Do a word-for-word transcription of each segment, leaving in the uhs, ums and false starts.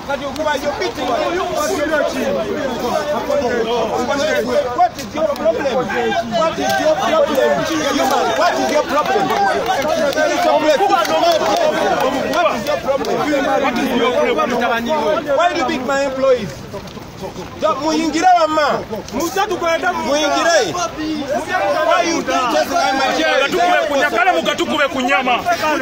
That you are you're beating. What is your problem? What is your problem? What is your problem? What is your problem? Why do you beat my employees? Muingire wama. Muingire. Why you just like my chair? Kunyakala mugatukube kunyama.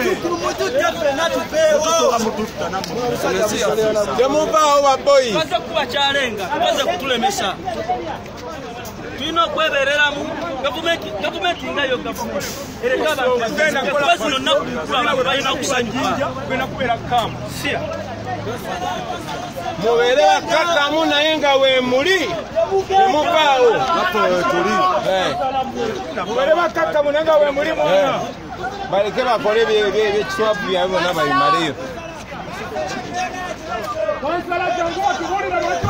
Demuba owa boy. Baza kuba chalenga, baza kutulemesha. Tuino kwebereramu government government ngayo government. Erega abantu basino nakukula bayina kusanyija kwena kubera kamu. Sia. Mubere bakaka munayenga we muri demubao tuli eh mubere bakaka munanga we muri mwana bareke bakore bye bye swap byabo nabayimaleyo konsala jango kibori na watu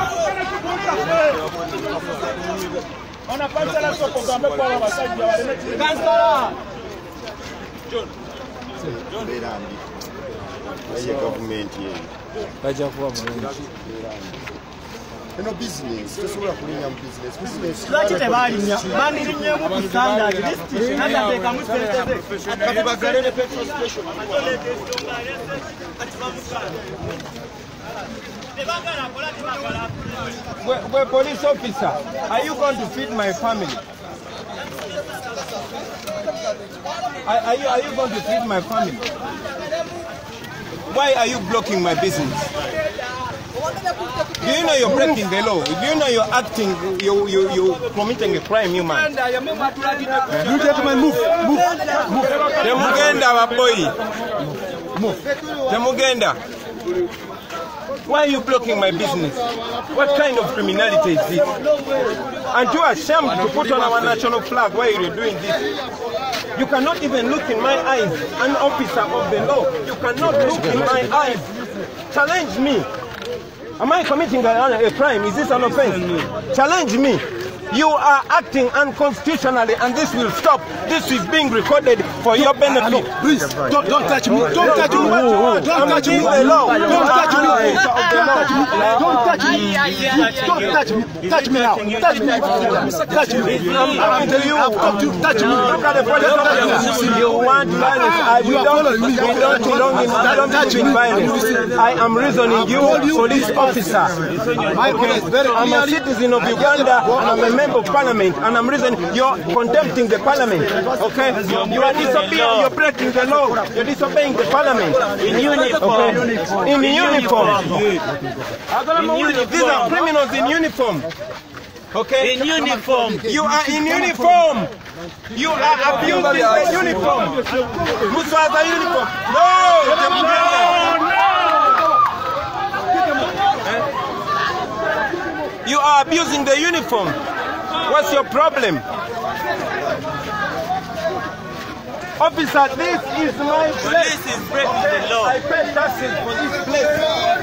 ona konsala soko gambe kwa basaji wale konsala John John Berandi aye government ye baja kuwa mulungi eno business tesobola kulinya mu business business lwaki tebalinya bandirimye mu standard list nada teka mu senteze kati bagalene petrol station We're police officer. Are you going to feed my family? Are, are you are you going to feed my family? Why are you blocking my business? Do you know you're breaking the law? Do you know you're acting, you you you committing a crime, you man? you gentlemen move move move Temugenda waboy. Move. Temugenda. Why are you blocking my business? What kind of criminality is this? Aren't you ashamed to put on our national flag while you're doing this? You cannot even look in my eyes, an officer of the law. You cannot look in my eyes. Challenge me. Am I committing a, a crime? Is this an offense? Challenge me. You are acting unconstitutionally, and this will stop. This is being recorded for your benefit. please don't don't touch me don't touch me don't touch me the law. don't touch me don't touch me don't touch me touch me now touch me touch me I'm coming to you. touch me Look at the police officer. You want violence? I we don't we don't belong in I don't touch in violence. I am reasoning you, police officer. Okay. I'm a citizen of Uganda and I'm a member of parliament, and I'm reasoning you're contempting the parliament. Okay? You are disobeying, you're breaking the law. You're disobeying the parliament. In uniform. Okay. In uniform. These are criminals in uniform. Okay? In uniform. You are in uniform. You are abusing the uniform. Muswaza uniform. No! You are abusing the uniform. What's your problem? Officer, this is my place. This is breaking the law. I pay taxes for this place.